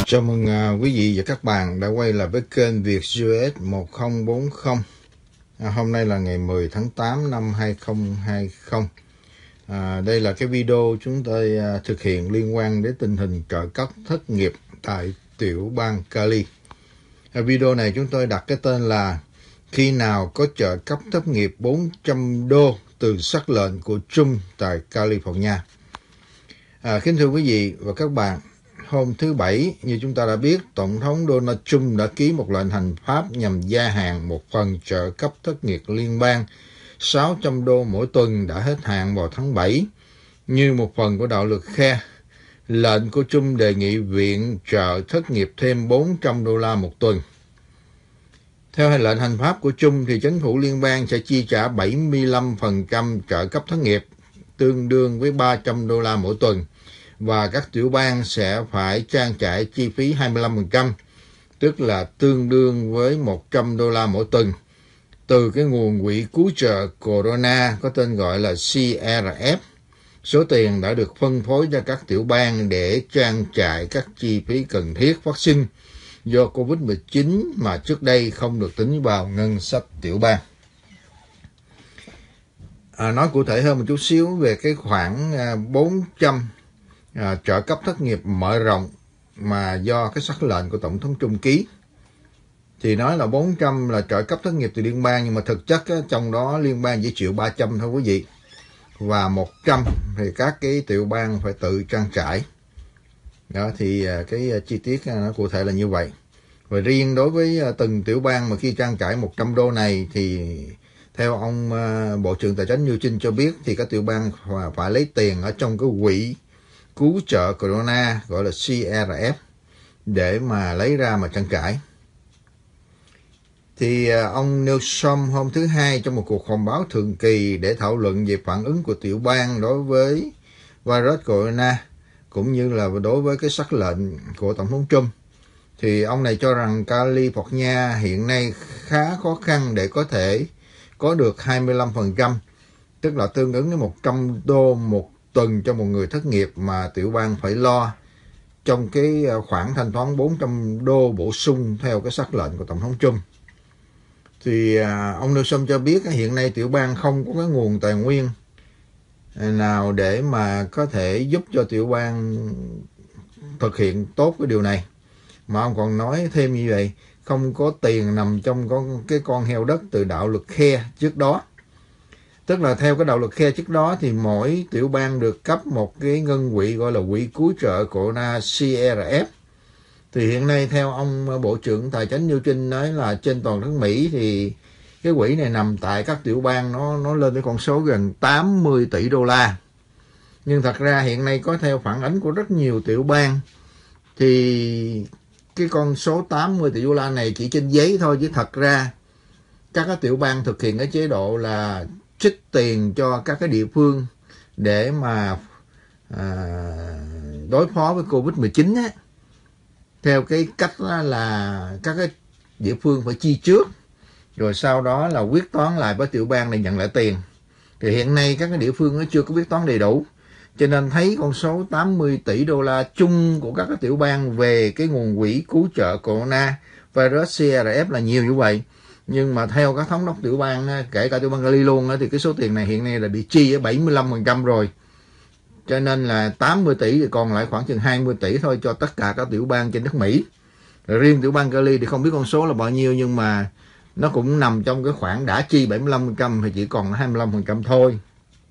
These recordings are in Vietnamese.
Chào mừng quý vị và các bạn đã quay lại với kênh Việt US 1040. Hôm nay là ngày 10 tháng 8 năm 2020. Đây là cái video chúng tôi thực hiện liên quan đến tình hình trợ cấp thất nghiệp tại tiểu bang Cali. Video này chúng tôi đặt cái tên là khi nào có trợ cấp thất nghiệp $400 từ sắc lệnh của Trump tại California. Kính thưa quý vị và các bạn, hôm thứ Bảy, như chúng ta đã biết, Tổng thống Donald Trump đã ký một lệnh hành pháp nhằm gia hạn một phần trợ cấp thất nghiệp liên bang $600 mỗi tuần đã hết hạn vào tháng 7. Như một phần của đạo luật khe, lệnh của Trump đề nghị viện trợ thất nghiệp thêm $400 một tuần. Theo lệnh hành pháp của Trump, thì chính phủ liên bang sẽ chi trả 75% trợ cấp thất nghiệp, tương đương với $300 mỗi tuần, và các tiểu bang sẽ phải trang trải chi phí 25%, tức là tương đương với $100 mỗi tuần, từ cái nguồn quỹ cứu trợ Corona có tên gọi là CRF. Số tiền đã được phân phối cho các tiểu bang để trang trải các chi phí cần thiết vaccine do COVID-19 mà trước đây không được tính vào ngân sách tiểu bang. Nói cụ thể hơn một chút xíu về cái khoản 400 trợ cấp thất nghiệp mở rộng mà do cái sắc lệnh của Tổng thống Trump ký. Thì nói là 400 là trợ cấp thất nghiệp từ liên bang, nhưng mà thực chất trong đó liên bang chỉ chịu 300 thôi quý vị. Và 100 thì các cái tiểu bang phải tự trang trải. Đó thì cái chi tiết nó cụ thể là như vậy. Và riêng đối với từng tiểu bang mà khi trang trải $100 này thì theo ông Bộ trưởng Tài chính Mnuchin cho biết thì các tiểu bang phải lấy tiền ở trong cái quỹ cứu trợ Corona gọi là CRF để mà lấy ra mà trang trải. Thì ông Newsom hôm thứ Hai trong một cuộc họp báo thường kỳ để thảo luận về phản ứng của tiểu bang đối với virus Corona cũng như là đối với cái sắc lệnh của Tổng thống Trump, thì ông này cho rằng California hiện nay khá khó khăn để có thể có được 25%, tức là tương ứng với $100 một tuần cho một người thất nghiệp mà tiểu bang phải lo trong cái khoản thanh toán $400 bổ sung theo cái sắc lệnh của Tổng thống Trump. Thì ông Newsom cho biết hiện nay tiểu bang không có cái nguồn tài nguyên nào để mà có thể giúp cho tiểu bang thực hiện tốt cái điều này. Mà ông còn nói thêm như vậy, không có tiền nằm trong cái con heo đất từ đạo luật khe trước đó. Tức là theo cái đạo luật khe trước đó thì mỗi tiểu bang được cấp một cái ngân quỹ gọi là quỹ cứu trợ Corona CRF. Thì hiện nay theo ông Bộ trưởng Tài chính Mnuchin nói là trên toàn nước Mỹ thì cái quỹ này nằm tại các tiểu bang nó lên tới con số gần $80 tỷ. Nhưng thật ra hiện nay có theo phản ánh của rất nhiều tiểu bang thì cái con số $80 tỷ này chỉ trên giấy thôi, chứ thật ra các cái tiểu bang thực hiện cái chế độ là trích tiền cho các cái địa phương để mà đối phó với COVID-19 á, theo cái cách là các cái địa phương phải chi trước, rồi sau đó là quyết toán lại với tiểu bang này nhận lại tiền. Thì hiện nay các cái địa phương nó chưa có quyết toán đầy đủ, cho nên thấy con số $80 tỷ chung của các cái tiểu bang về cái nguồn quỹ cứu trợ Corona virus CRF là nhiều như vậy. Nhưng mà theo các thống đốc tiểu bang, kể cả tiểu bang Cali luôn, thì cái số tiền này hiện nay là bị chi ở 75% rồi. Cho nên là 80 tỷ thì còn lại khoảng chừng 20 tỷ thôi cho tất cả các tiểu bang trên nước Mỹ. Rồi riêng tiểu bang Cali thì không biết con số là bao nhiêu, nhưng mà nó cũng nằm trong cái khoản đã chi 75% thì chỉ còn 25% thôi.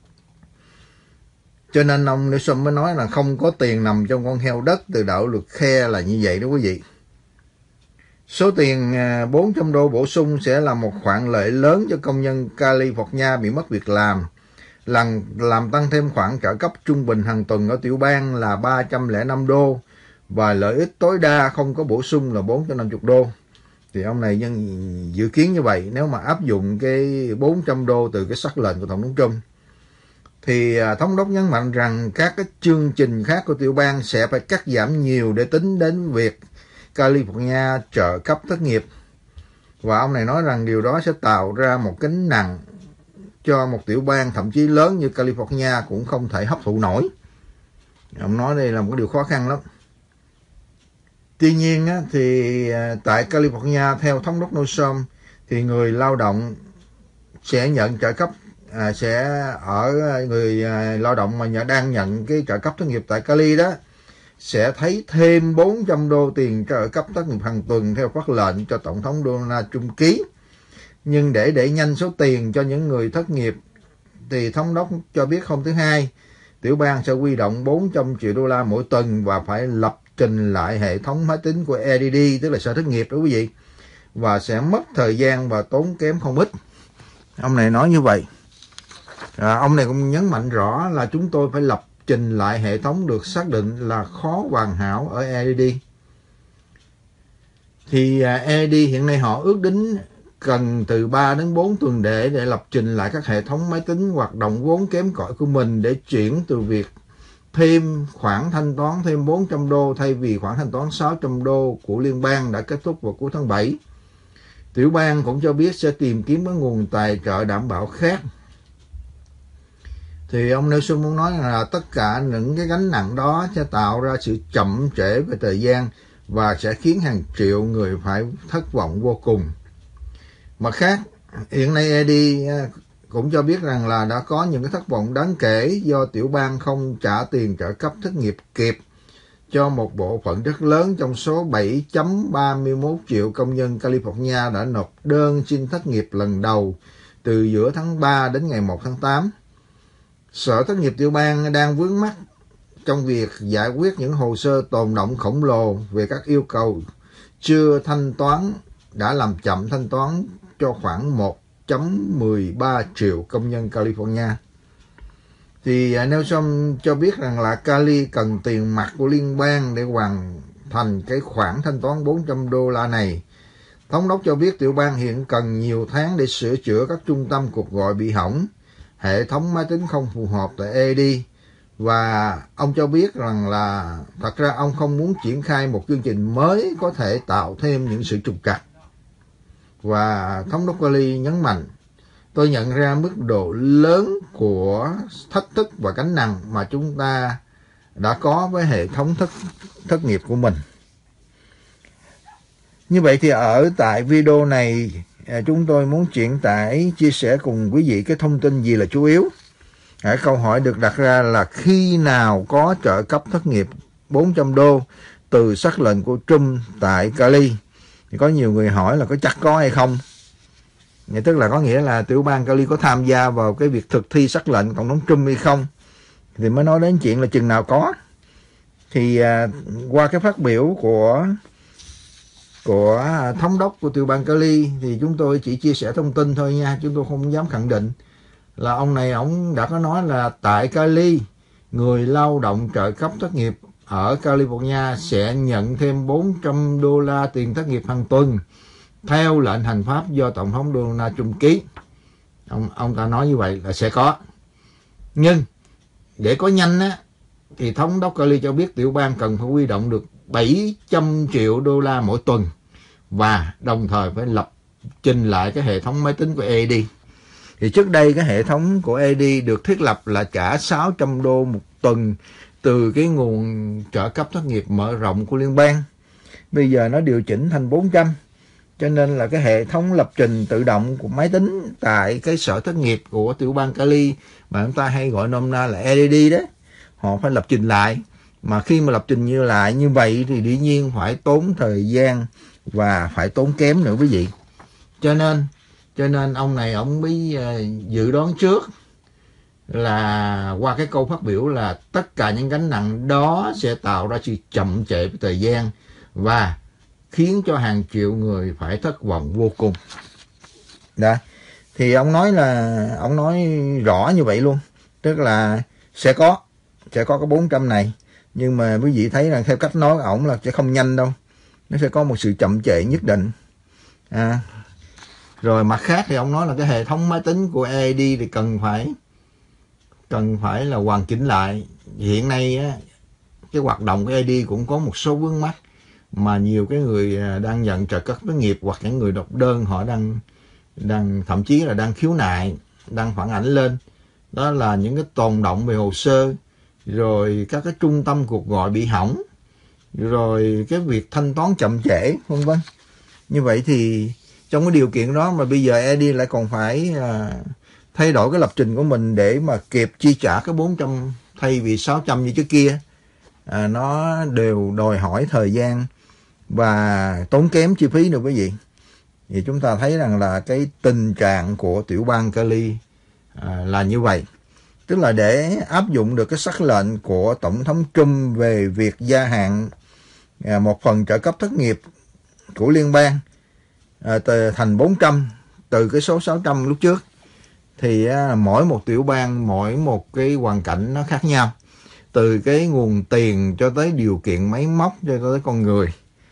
Cho nên ông Newsom mới nói là không có tiền nằm trong con heo đất từ đạo luật khe là như vậy đó quý vị. Số tiền $400 bổ sung sẽ là một khoản lợi lớn cho công nhân California bị mất việc làm tăng thêm khoản trợ cấp trung bình hàng tuần ở tiểu bang là $305 và lợi ích tối đa không có bổ sung là $450. Thì ông này dự kiến như vậy, nếu mà áp dụng cái $400 từ cái sắc lệnh của Tổng thống Trump. Thì thống đốc nhấn mạnh rằng các cái chương trình khác của tiểu bang sẽ phải cắt giảm nhiều để tính đến việc California trợ cấp thất nghiệp. Và ông này nói rằng điều đó sẽ tạo ra một gánh nặng cho một tiểu bang thậm chí lớn như California cũng không thể hấp thụ nổi. Ông nói đây là một điều khó khăn lắm. Tuy nhiên á, thì tại California theo thống đốc Newsom thì người lao động sẽ nhận trợ cấp người lao động mà đang nhận cái trợ cấp thất nghiệp tại Cali đó sẽ thấy thêm 400 đô tiền trợ cấp thất nghiệp hàng tuần theo phát lệnh cho Tổng thống Donald Trump ký. Nhưng để đẩy nhanh số tiền cho những người thất nghiệp thì thống đốc cho biết hôm thứ Hai tiểu bang sẽ huy động 400 triệu đô la mỗi tuần và phải lập trình lại hệ thống máy tính của ADD, tức là sở thất nghiệp đó quý vị, và sẽ mất thời gian và tốn kém không ít. Ông này nói như vậy. Ông này cũng nhấn mạnh rõ là chúng tôi phải lập trình lại hệ thống được xác định là khó hoàn hảo ở ADD. Thì ADD hiện nay họ ước tính cần từ 3 đến 4 tuần để lập trình lại các hệ thống máy tính hoạt động vốn kém cỏi của mình để chuyển từ việc thêm khoản thanh toán thêm 400 đô thay vì khoản thanh toán 600 đô của liên bang đã kết thúc vào cuối tháng 7. Tiểu bang cũng cho biết sẽ tìm kiếm các nguồn tài trợ đảm bảo khác. Thì ông Nelson muốn nói là tất cả những cái gánh nặng đó sẽ tạo ra sự chậm trễ về thời gian và sẽ khiến hàng triệu người phải thất vọng vô cùng. Mặt khác, hiện nay Eddie cũng cho biết rằng là đã có những cái thất vọng đáng kể do tiểu bang không trả tiền trợ cấp thất nghiệp kịp cho một bộ phận rất lớn trong số 7.31 triệu công nhân California đã nộp đơn xin thất nghiệp lần đầu từ giữa tháng 3 đến ngày 1 tháng 8. Sở thất nghiệp tiểu bang đang vướng mắc trong việc giải quyết những hồ sơ tồn đọng khổng lồ về các yêu cầu chưa thanh toán đã làm chậm thanh toán cho khoảng 1.13 triệu công nhân California. Thì Nelson cho biết rằng là Cali cần tiền mặt của liên bang để hoàn thành cái khoản thanh toán 400 đô la này. Thống đốc cho biết tiểu bang hiện cần nhiều tháng để sửa chữa các trung tâm cuộc gọi bị hỏng, hệ thống máy tính không phù hợp tại AD, và ông cho biết rằng là thật ra ông không muốn triển khai một chương trình mới có thể tạo thêm những sự trục trặc. Và thống đốc Cali nhấn mạnh, tôi nhận ra mức độ lớn của thách thức và gánh nặng mà chúng ta đã có với hệ thống thất nghiệp của mình. Như vậy thì ở tại video này chúng tôi muốn chia sẻ cùng quý vị cái thông tin gì là chủ yếu. Câu hỏi được đặt ra là khi nào có trợ cấp thất nghiệp 400 đô từ sắc lệnh của Trump tại Cali. Thì có nhiều người hỏi là có chắc có hay không. Tức là có nghĩa là tiểu bang Cali có tham gia vào cái việc thực thi sắc lệnh Tổng thống Trump hay không. Thì mới nói đến chuyện là chừng nào có. Thì qua cái phát biểu của thống đốc của tiểu bang Cali thì chúng tôi chỉ chia sẻ thông tin thôi nha. Chúng tôi không dám khẳng định là ông này ông đã có nói là tại Cali người lao động trợ cấp thất nghiệp ở California sẽ nhận thêm 400 đô la tiền thất nghiệp hàng tuần theo lệnh hành pháp do Tổng thống Donald Trump ký. Ông ta nói như vậy là sẽ có. Nhưng để có nhanh á, thì thống đốc Cali cho biết tiểu bang cần phải huy động được 700 triệu đô la mỗi tuần và đồng thời phải lập trình lại cái hệ thống máy tính của AD. Thì trước đây cái hệ thống của AD được thiết lập là trả 600 đô một tuần từ cái nguồn trợ cấp thất nghiệp mở rộng của liên bang. Bây giờ nó điều chỉnh thành 400. Cho nên là cái hệ thống lập trình tự động của máy tính tại cái sở thất nghiệp của tiểu bang Cali mà chúng ta hay gọi nôm na là ADD đó, họ phải lập trình lại. Mà khi mà lập trình lại như vậy thì dĩ nhiên phải tốn thời gian và phải tốn kém nữa quý vị. Cho nên ông này ông mới dự đoán trước là qua cái câu phát biểu là tất cả những gánh nặng đó sẽ tạo ra sự chậm trễ với thời gian và khiến cho hàng triệu người phải thất vọng vô cùng. Đó. Thì ông nói rõ như vậy luôn. Tức là sẽ có cái 400 này. Nhưng mà quý vị thấy là theo cách nói ổng là sẽ không nhanh đâu. Nó sẽ có một sự chậm trễ nhất định. Rồi mặt khác thì ông nói là cái hệ thống máy tính của AD thì cần phải là hoàn chỉnh lại. Hiện nay á, cái hoạt động của AD cũng có một số vướng mắc mà nhiều cái người đang nhận trợ cấp thất nghiệp hoặc những người nộp đơn họ đang thậm chí là đang khiếu nại, đang phản ảnh lên. Đó là những cái tồn đọng về hồ sơ, rồi các cái trung tâm cuộc gọi bị hỏng, rồi cái việc thanh toán chậm trễ, vân vân. Như vậy thì trong cái điều kiện đó mà bây giờ Eddie lại còn phải thay đổi cái lập trình của mình để mà kịp chi trả cái 400 thay vì 600 như trước kia, nó đều đòi hỏi thời gian và tốn kém chi phí nữa quý vị. Thì chúng ta thấy rằng là cái tình trạng của tiểu bang Cali là như vậy. Tức là để áp dụng được cái sắc lệnh của Tổng thống Trump về việc gia hạn một phần trợ cấp thất nghiệp của liên bang thành 400 từ cái số 600 lúc trước, thì mỗi một tiểu bang, mỗi một cái hoàn cảnh nó khác nhau, từ cái nguồn tiền cho tới điều kiện máy móc cho tới con người.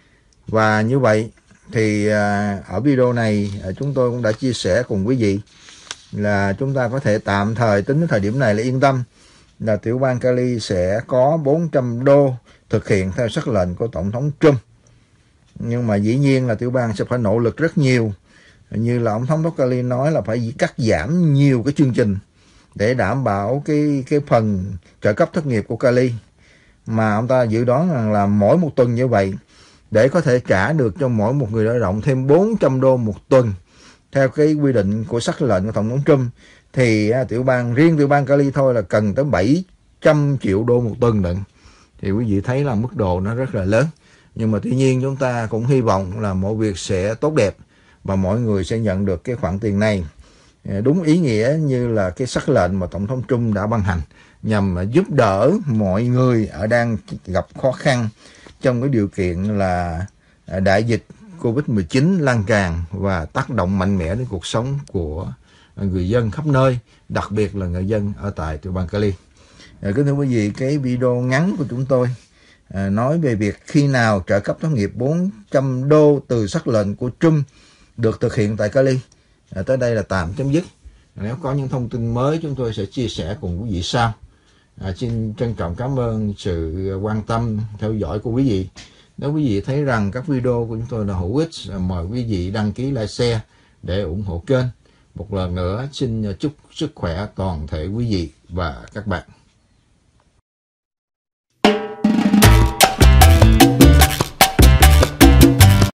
Và như vậy thì ở video này chúng tôi cũng đã chia sẻ cùng quý vị là chúng ta có thể tạm thời tính đến thời điểm này là yên tâm là tiểu bang Cali sẽ có 400 đô thực hiện theo sắc lệnh của Tổng thống Trump. Nhưng mà dĩ nhiên là tiểu bang sẽ phải nỗ lực rất nhiều, như là ông thống đốc Cali nói là phải cắt giảm nhiều cái chương trình để đảm bảo cái phần trợ cấp thất nghiệp của Cali, mà ông ta dự đoán rằng là mỗi một tuần như vậy để có thể trả được cho mỗi một người lao động thêm 400 đô một tuần theo cái quy định của sắc lệnh của Tổng thống Trump, thì riêng tiểu bang Cali thôi là cần tới 700 triệu đô một tuần lận. Thì quý vị thấy là mức độ nó rất là lớn. Nhưng mà tuy nhiên chúng ta cũng hy vọng là mọi việc sẽ tốt đẹp và mọi người sẽ nhận được cái khoản tiền này đúng ý nghĩa như là cái sắc lệnh mà Tổng thống Trump đã ban hành, nhằm giúp đỡ mọi người đang gặp khó khăn trong cái điều kiện là đại dịch Covid-19 lan tràn và tác động mạnh mẽ đến cuộc sống của người dân khắp nơi, đặc biệt là người dân ở tại tiểu bang Cali. Kính thưa quý vị, cái video ngắn của chúng tôi nói về việc khi nào trợ cấp thất nghiệp 400 đô từ sắc lệnh của Trump được thực hiện tại Cali tới đây là tạm chấm dứt. Nếu có những thông tin mới chúng tôi sẽ chia sẻ cùng quý vị sau. Xin trân trọng cảm ơn sự quan tâm theo dõi của quý vị. Nếu quý vị thấy rằng các video của chúng tôi là hữu ích, mời quý vị đăng ký like, share để ủng hộ kênh. Một lần nữa xin chúc sức khỏe toàn thể quý vị và các bạn.